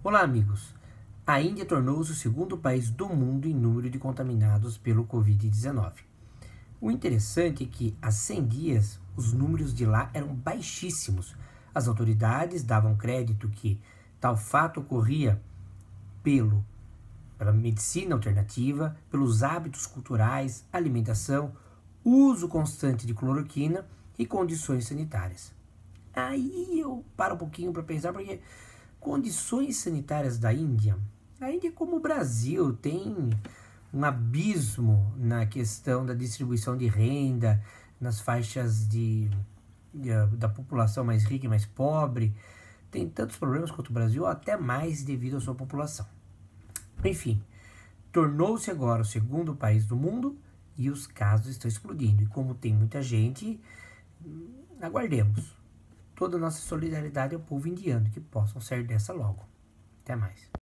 Olá, amigos. A Índia tornou-se o segundo país do mundo em número de contaminados pelo Covid-19. O interessante é que há 100 dias os números de lá eram baixíssimos. As autoridades davam crédito que tal fato ocorria pela medicina alternativa, pelos hábitos culturais, alimentação, uso constante de cloroquina e condições sanitárias. Aí eu paro um pouquinho para pensar, porque condições sanitárias da Índia, a Índia, como o Brasil, tem um abismo na questão da distribuição de renda, nas faixas da população mais rica e mais pobre. Tem tantos problemas quanto o Brasil, até mais devido à sua população. Enfim, tornou-se agora o segundo país do mundo e os casos estão explodindo. E como tem muita gente, aguardemos. Toda a nossa solidariedade ao povo indiano, que possam sair dessa logo. Até mais.